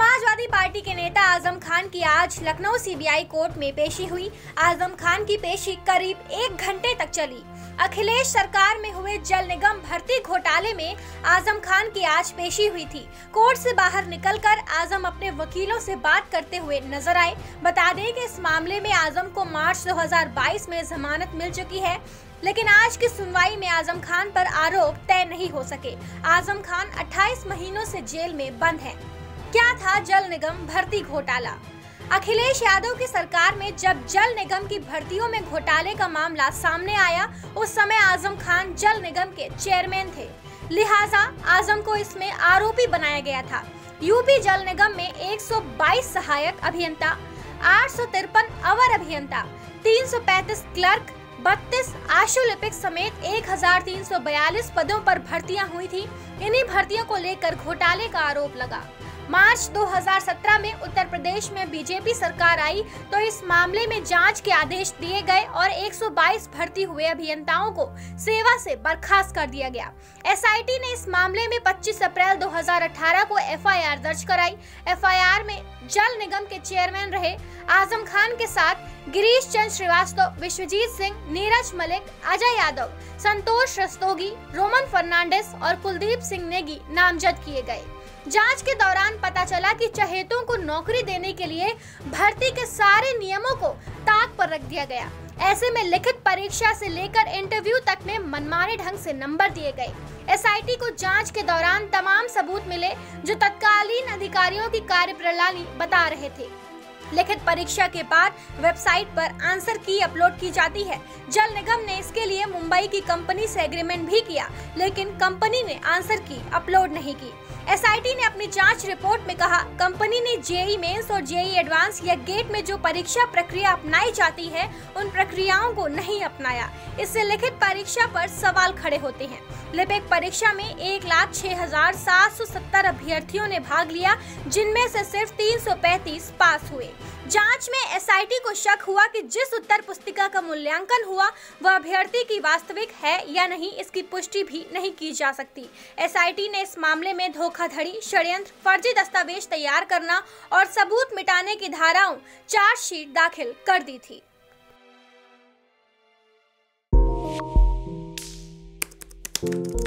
Samajwadi party के नेता आजम खान की आज लखनऊ सीबीआई कोर्ट में पेशी हुई। आजम खान की पेशी करीब 1 घंटे तक चली। अखिलेश सरकार में हुए जल निगम भर्ती घोटाले में आजम खान की आज पेशी हुई थी। कोर्ट से बाहर निकलकर आजम अपने वकीलों से बात करते हुए नजर आए। बता दें कि इस मामले में आजम को मार्च 2022 में जमानत मिल चुकी है, लेकिन आज की सुनवाई में आजम खान पर आरोप तय नहीं हो सके। आजम खान 28 महीनों से जेल में बंद है। क्या था जल निगम भर्ती घोटाला? अखिलेश यादव की सरकार में जब जल निगम की भर्तियों में घोटाले का मामला सामने आया, उस समय आजम खान जल निगम के चेयरमैन थे, लिहाजा आजम को इसमें आरोपी बनाया गया था। यूपी जल निगम में 122 सहायक अभियंता, 853 अवर अभियंता, 335 क्लर्क, 32 आशुलिपिक समेत 1342 पदों पर भर्तियां हुई थी। इन्हीं भर्तियों को लेकर घोटाले का आरोप लगा। मार्च 2017 में उत्तर प्रदेश में बीजेपी सरकार आई तो इस मामले में जांच के आदेश दिए गए और 122 भर्ती हुए अभियंताओं को सेवा से बर्खास्त कर दिया गया। एसआईटी ने इस मामले में 25 अप्रैल 2018 को एफआईआर दर्ज कराई। एफआईआर में जल निगम के चेयरमैन रहे आजम खान के साथ गिरीश चंद्र श्रीवास्तव, विश्वजीत सिंह, नीरज मलिक, अजय यादव, संतोष रस्तोगी, रोमन फर्नांडिस और कुलदीप सिंह नेगी नामजद किए गए। जांच के दौरान पता चला कि चहेतों को नौकरी देने के लिए भर्ती के सारे नियमों को ताक पर रख दिया गया। ऐसे में लिखित परीक्षा से लेकर इंटरव्यू तक में मनमाने ढंग से नंबर दिए गए। एसआईटी को जांच के दौरान तमाम सबूत मिले जो तत्कालीन अधिकारियों की कार्यप्रणाली बता रहे थे। लिखित परीक्षा के बाद वेबसाइट पर आंसर की अपलोड की जाती है। जल निगम ने इसके लिए मुंबई की कंपनी से एग्रीमेंट भी किया, लेकिन कंपनी ने आंसर की अपलोड नहीं की। एसआईटी ने अपनी जांच रिपोर्ट में कहा, कंपनी ने जेईई मेंस और जेईई एडवांस या गेट में जो परीक्षा प्रक्रिया अपनाई जाती है, उन प्रक्रियाओं को नहीं अपनाया। इससे लिखित परीक्षा पर सवाल खड़े होते हैं। लिपिक परीक्षा में 1,06,770 अभ्यर्थियों ने भाग लिया, जिनमें से सिर्फ 335 पास हुए। जांच में एसआईटी को शक हुआ कि जिस उत्तर पुस्तिका का मूल्यांकन हुआ वह अभ्यर्थी की वास्तविक है या नहीं, इसकी पुष्टि भी नहीं की जा सकती। एसआईटी ने इस मामले में धोखाधड़ी, षड्यंत्र, फर्जी दस्तावेज तैयार करना और सबूत मिटाने की धाराओं चार्जशीट दाखिल कर दी थी।